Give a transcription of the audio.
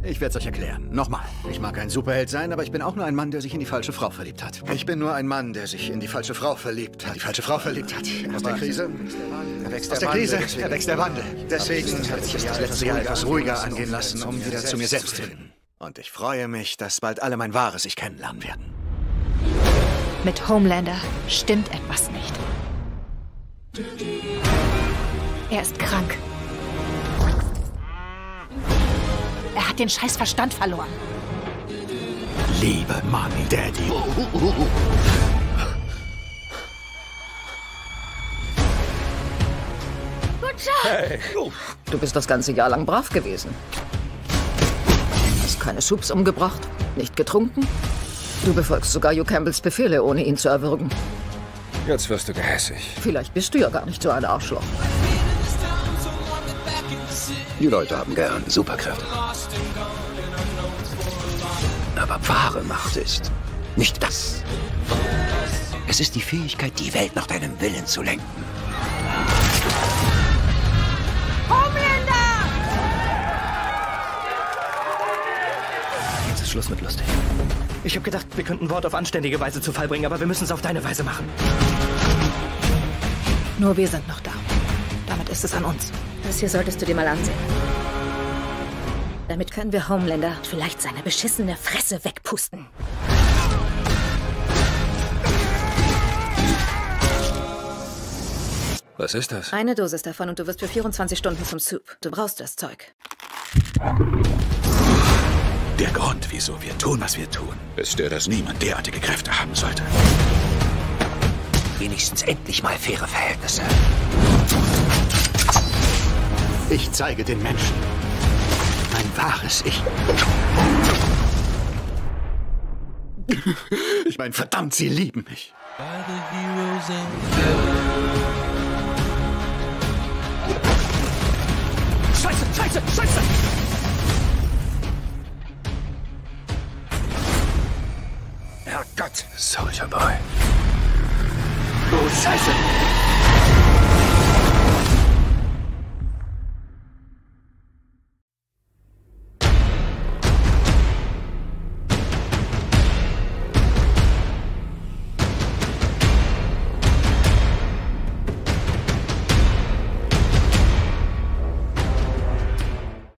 Ich werde es euch erklären. Nochmal. Ich mag ein Superheld sein, aber ich bin auch nur ein Mann, der sich in die falsche Frau verliebt hat. Ich bin nur ein Mann, der sich in die falsche Frau verliebt hat. Die falsche Frau verliebt hat. Aus der Krise erwächst der Wandel. Deswegen habe ich das letzte Jahr etwas ruhiger angehen lassen, um wieder zu mir selbst zu finden. Und ich freue mich, dass bald alle mein wahres Ich kennenlernen werden. Mit Homelander stimmt etwas nicht. Er ist krank. Er hat den scheiß Verstand verloren. Liebe Mommy, Daddy. Hey. Du bist das ganze Jahr lang brav gewesen. Hast keine Soups umgebracht, nicht getrunken. Du befolgst sogar Hugh Campbells Befehle, ohne ihn zu erwürgen. Jetzt wirst du gehässig. Vielleicht bist du ja gar nicht so ein Arschloch. Die Leute haben gern Superkräfte. Aber wahre Macht ist nicht das. Es ist die Fähigkeit, die Welt nach deinem Willen zu lenken. Homelander! Jetzt ist Schluss mit lustig. Ich habe gedacht, wir könnten Wort auf anständige Weise zu Fall bringen, aber wir müssen es auf deine Weise machen. Nur wir sind noch da. Damit ist es an uns. Das hier solltest du dir mal ansehen. Damit können wir Homelander vielleicht seine beschissene Fresse wegpusten. Was ist das? Eine Dosis davon und du wirst für 24 Stunden zum Soup. Du brauchst das Zeug. Der Grund, wieso wir tun, was wir tun, ist der, dass niemand derartige Kräfte haben sollte. Wenigstens endlich mal faire Verhältnisse. Ich zeige den Menschen mein wahres Ich. Ich meine, verdammt, sie lieben mich. Scheiße, Scheiße, Scheiße! Herrgott, Soldier Boy. Oh, Scheiße!